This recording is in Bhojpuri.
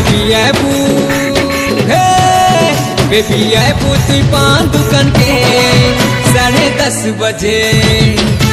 बेबी आबू हे बेबी आबू तू पान दुकान के 10:30 बजे।